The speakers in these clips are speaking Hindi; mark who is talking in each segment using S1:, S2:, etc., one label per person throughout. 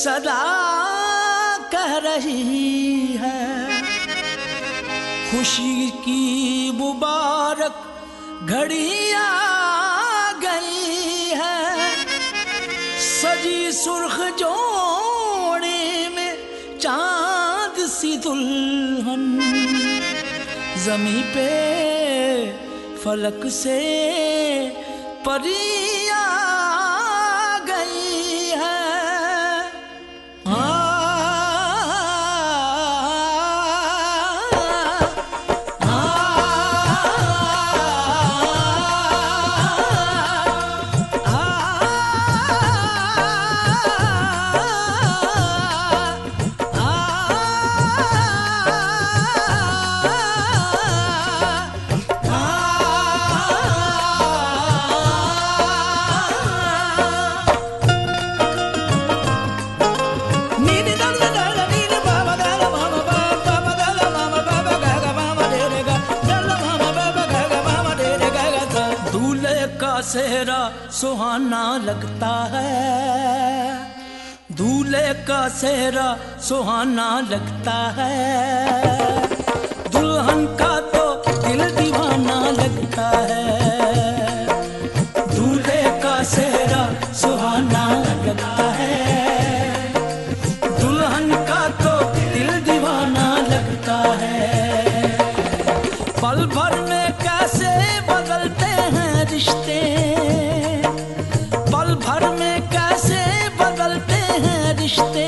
S1: सदा कह रही है खुशी की मुबारक घड़ी आ गई है। सजी सुर्ख जोड़े में चांद सी दुल्हन ज़मीं पे फलक से परी आ गई है। सेहरा सुहाना लगता है, दूल्हे का सेहरा सुहाना लगता है, दुल्हन का तो दिल दीवाना लगता है। दूल्हे का सेहरा सुहाना लगता है, दुल्हन का तो दिल दीवाना लगता है। पल भर में कैसे बदलते हैं रिश्ते, पल भर में कैसे बदलते हैं रिश्ते।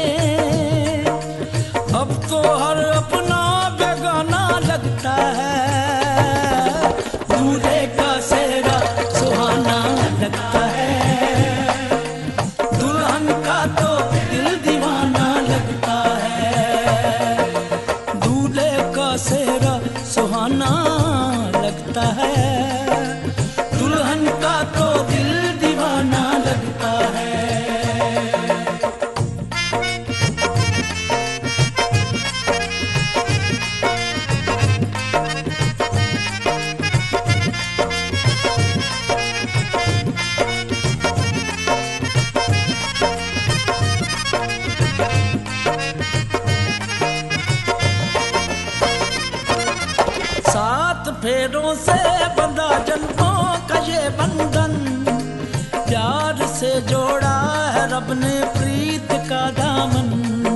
S1: अब तो हर अपना बेगाना लगता है, दूल्हे का सेहरा सुहाना लगता है, दुल्हन का तो दिल दीवाना लगता है। दूल्हे का सेहरा सुहाना लगता है, दुल्हन का तो दिल दीवाना लगता है। सात फेरों से बंधा जन्मों का ये बंधन, प्यार से जोड़ा है रब ने प्रीत का दामन।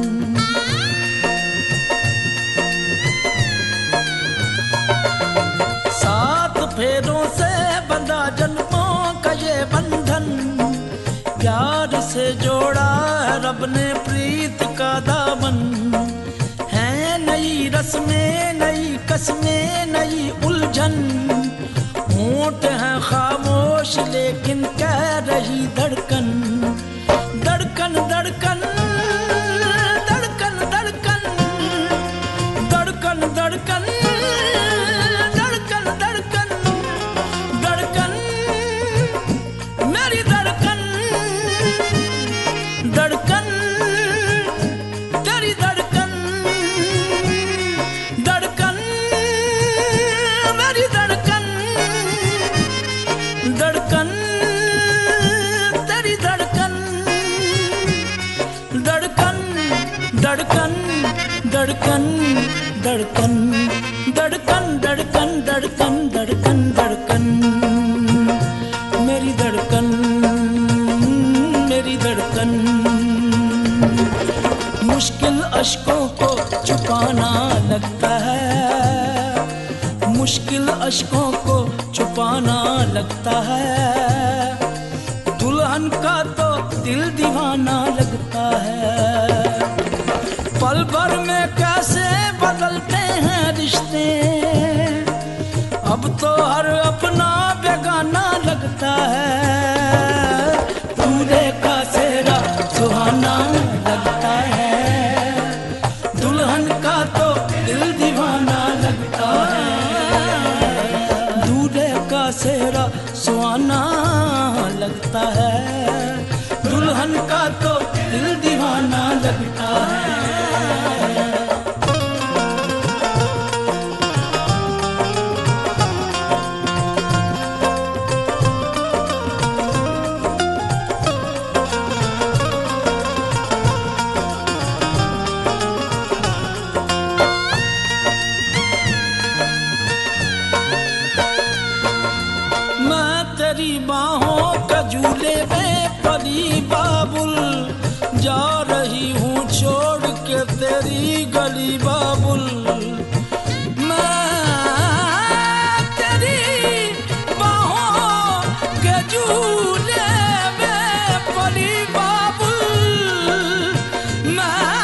S1: सात फेरों से बंधा जन्मों का ये बंधन, प्यार से जोड़ा है रब ने प्रीत का दामन। है नई रस्में नई कसमें नई उलझन, होंठ है खामोश लेकिन कह रही धड़कन। धड़कन धड़कन धड़कन धड़कन धड़कन धड़कन धड़कन धड़कन धड़कन मेरी धड़कन धड़कन तेरी धड़कन धड़कन मेरी धड़कन धड़कन तेरी धड़कन धड़कन धड़कन धड़कन धड़कन धड़कन धड़कन धड़कन धड़कन धड़कन मेरी धड़कन मेरी धड़कन। मुश्किल अश्कों को छुपाना लगता है, मुश्किल अश्कों को छुपाना लगता है, दुल्हन का तो दिल दीवाना लगता है। पल भर में कैसे बदलते हैं रिश्ते, अब तो हर अपना बेगाना लगता है। दूल्हे का सेहरा सुहाना लगता है, दुल्हन का तो दिल दीवाना लगता है। दूल्हे का सेहरा सुहाना लगता है, दुल्हन का तो दिल दीवाना लगता है। जा रही हूँ छोड़ के तेरी गली बाबुल। मैं तेरी बाहों के झूले में पली बाबुल। मैं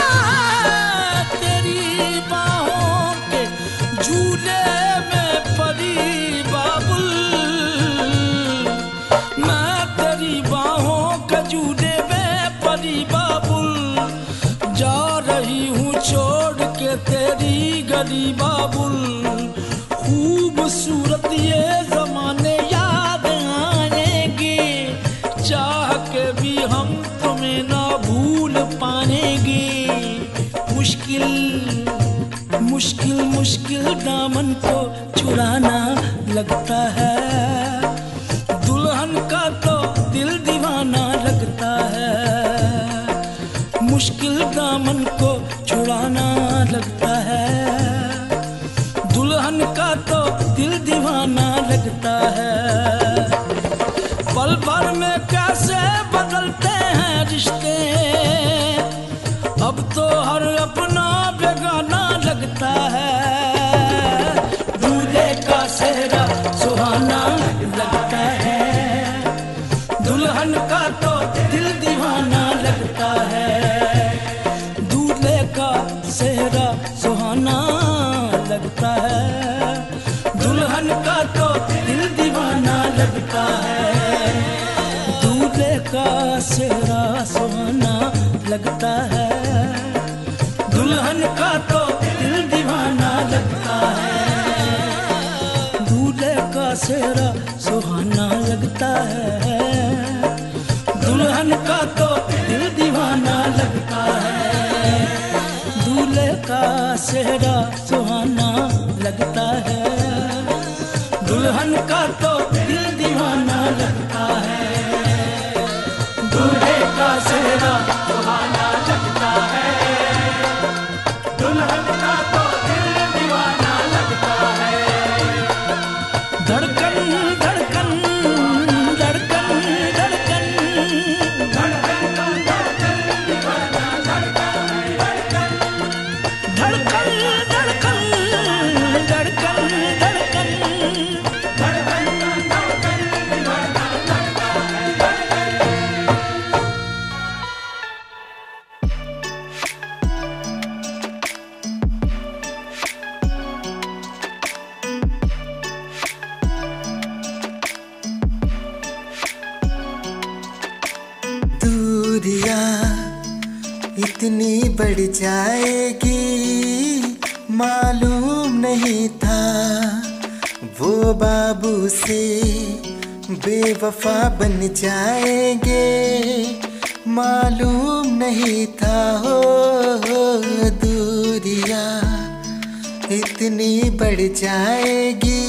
S1: तेरी बाहों के झूले में पली बाबुल। मैं तेरी बाहों के झूले में पली बाबुल। जा रही हूँ छोड़ के तेरी गली बाबुल। खूबसूरत ये जमाने याद आएंगे, चाह के भी हम तुम्हें ना भूल पाएंगे। मुश्किल मुश्किल मुश्किल दामन को छुड़ाना लगता है, दुल्हन का तो दिल दीवाना लगता है। मुश्किल दामन को छुड़ाना लगता है, दुल्हन का तो दिल दीवाना लगता है। पल भर में कैसे बदलते हैं रिश्ते, अब तो हर अपना बेगाना लगता है। दूल्हे का सेहरा सुहाना लगता है, दुल्हन का तो दिल दीवाना लगता है। दूल्हे का सेहरा सुहाना लगता है, दुल्हन का तो दिल दीवाना लगता है। दूल्हे का सेहरा सुहाना लगता है, दुल्हन का तो दिल दीवाना लगता है। दूल्हे का सेहरा सुहाना लगता है, दुल्हन का तो दिल दीवाना लगता है। दूल्हे का सेहरा सुहाना लगता है, दुल्हन का तो दिल दीवाना लगता है। दूल्हे का सेहरा सुहाना लगता है, दुल्हन का तो दिल दीवाना लगता है। धड़कन धड़कन धड़कन धड़कन धड़कन धड़कन दीवाना लगता है। धड़कन धड़कन धड़कन धड़कन धड़कन धड़कन दीवाना लगता है।
S2: दूरियां इतनी बढ़ जाएगी, मालूम नहीं था वो बाबू से बेवफा बन जाएंगे। मालूम नहीं था हो दूरियां इतनी बढ़ जाएगी,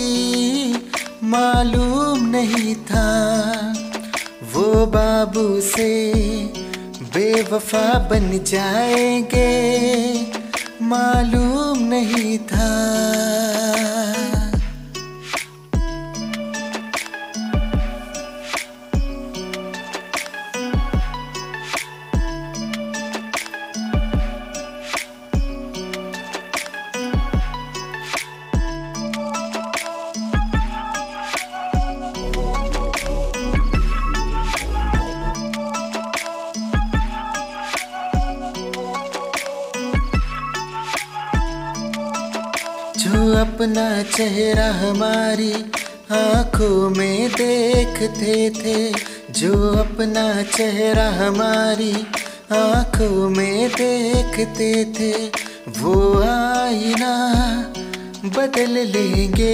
S2: मालूम नहीं था वो बाबू से बेवफा बन जाएंगे। मालूम नहीं था। जो अपना चेहरा हमारी आंखों में देखते थे, जो अपना चेहरा हमारी आंखों में देखते थे, वो आईना बदल लेंगे।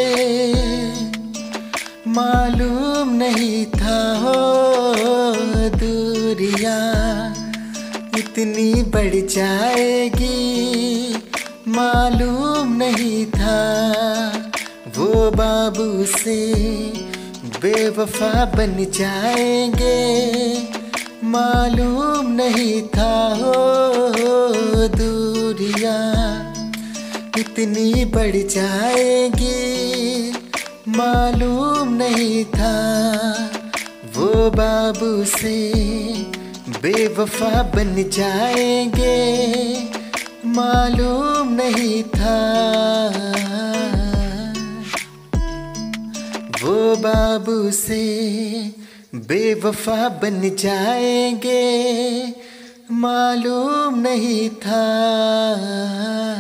S2: मालूम नहीं था हो दूरियां इतनी बढ़ जाएगी। मालूम नहीं था वो बाबू से बेवफा बन जाएंगे। मालूम नहीं था हो दूरियां इतनी बढ़ जाएगी। मालूम नहीं था वो बाबू से बेवफा बन जाएंगे मालूम नहीं था। वो बाबू से बेवफा बन जाएंगे मालूम नहीं था।